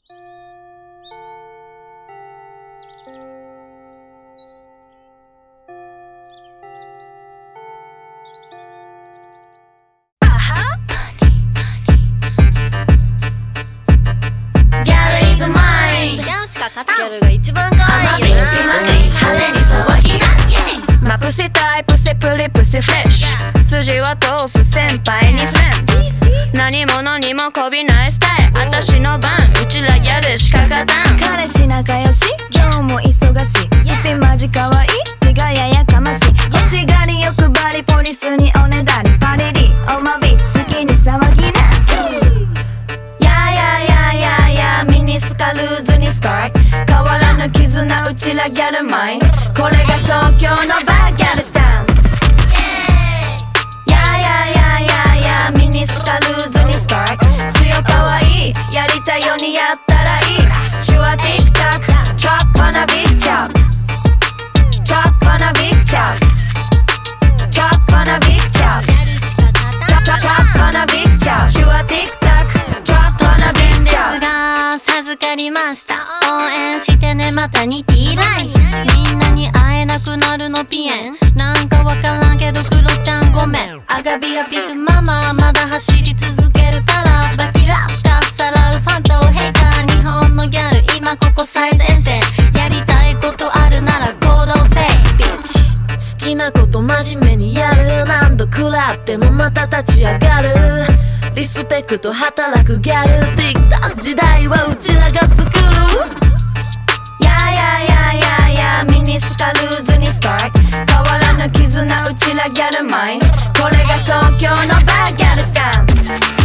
ギャルが一番可愛いよ。 派手に騒ぎがまぶしタイプセプリプシフレッシュ筋は通す先輩にフレンズ何者にもこびないスタイル私の番うちらギャルしか勝たん彼氏仲良し今日も忙しいスピマジ可愛い手がややかましい欲しがり欲張りポリスにおねだりパリリオマビ好きに騒ぎなミニスカルーズにスカート変わらぬ絆うちらギャルマインこれが東京のバーギャルスタンスミニスカルーズにスカート強かわいいやりたいようにやったらいい手話 TikTok チョップなビッチョップチョップなビッチョップチョップなビッチョップチョップなビッチョップ手話 TikTok チョップなビッチョップ授かりました応援してねマタニティライみんなに会えなくなるのピエンなんかわからんけどクロちゃんごめんアガビアビッグママまだ走り続けるからバキラッかっさらうファンとヘイター日本のギャル今ここ最前線やりたいことあるなら行動せいビッチ好きなこと真面目にやる何度食らってもまた立ち上がるリスペクト働くギャル TikTok 時代はうちらが作るミニスカルーズにスカート変わらぬ絆うちらギャルマインこれが東京のバーギャルスタンス